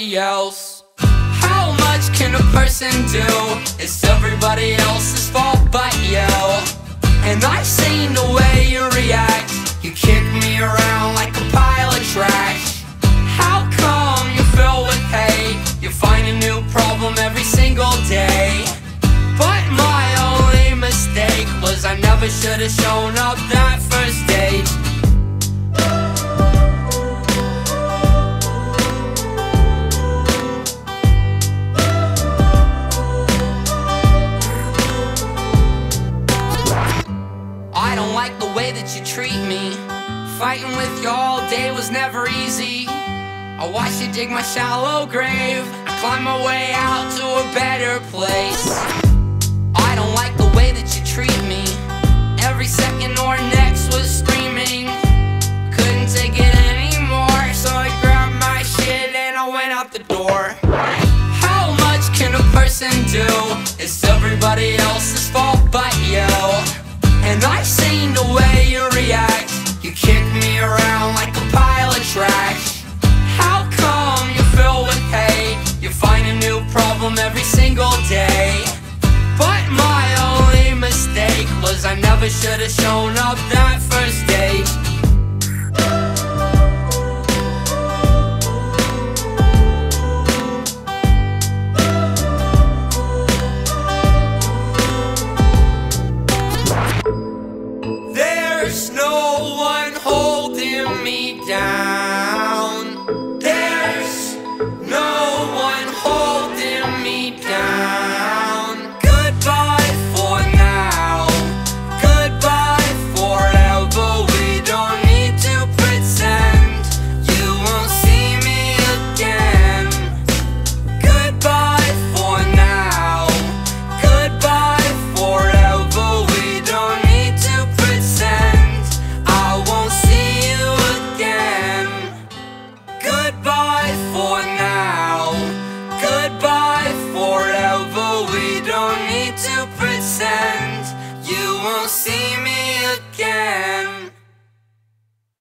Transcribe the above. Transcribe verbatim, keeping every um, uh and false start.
everybody else. How much can a person do? It's everybody else's fault but you. And I've seen the way you react. You kick me around like a pile of trash. How come you fill with hate? You find a new problem every single day. But my only mistake was I never should have shown up that first date. I don't like the way that you treat me. Fighting with you all day was never easy. I watched you dig my shallow grave. I climbed my way out to a better place. I don't like the way that you treat me. Every second or next was screaming. Couldn't take it anymore, so I grabbed my shit and I went out the door. How much can a person do? It's everybody else's fault but you. And I've seen the way you react. You kick me around like a pile of trash. How come you fill with hate? You find a new problem every single day. But my only mistake was I never should have shown